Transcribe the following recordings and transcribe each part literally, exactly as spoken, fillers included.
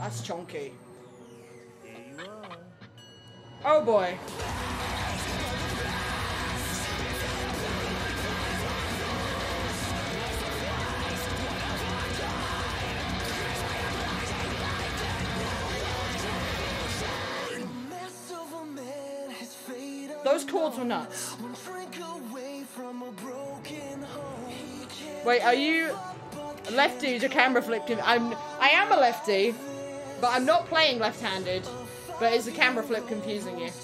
That's chunky. Oh boy. Those chords were nuts. Wait, are you lefty to camera flipped him? I'm I am a lefty, but I'm not playing left-handed. But is the camera flip confusing you?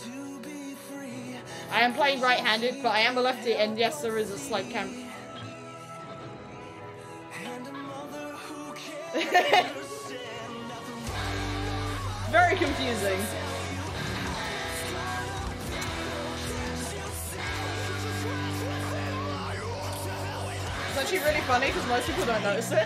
I am playing right-handed, but I am a lefty, and yes, there is a slight cam. Very confusing. It's actually really funny because most people don't notice it.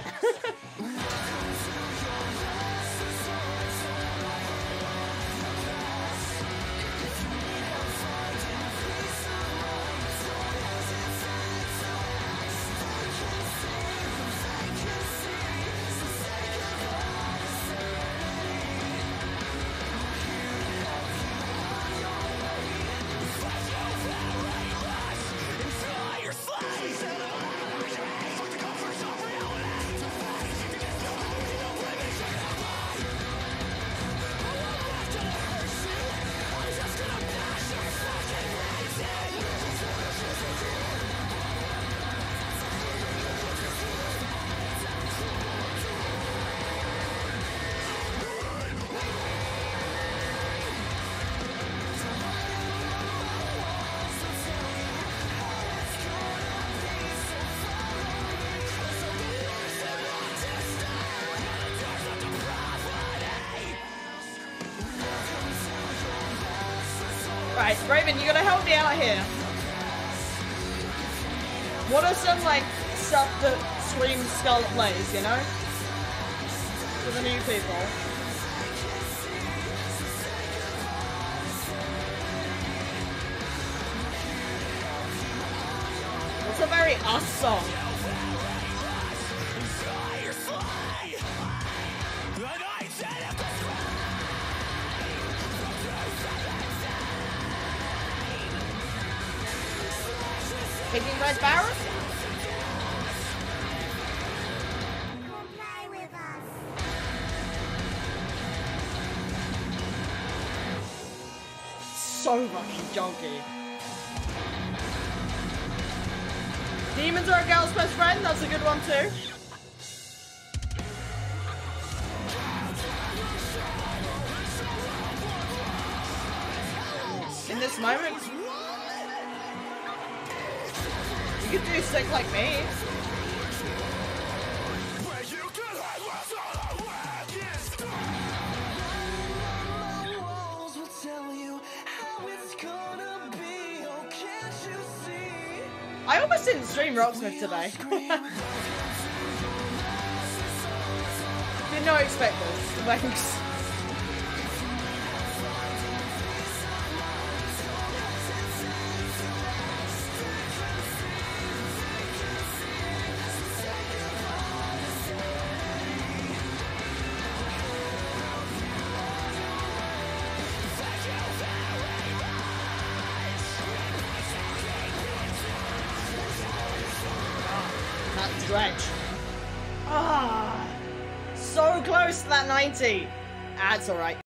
Right, Raven, you gotta help me out here. What are some, like, stuff that Scream Skull plays, you know? For the new people. It's a very us song. Taking Red Barrel? Comply with us. So fucking junky. Demons are a girl's best friend, that's a good one too. In this moment, you could do sick like me. I almost didn't stream Rocksmith today. Did not expect this. Thanks. Dredge. Ah, so close to that ninety. That's alright.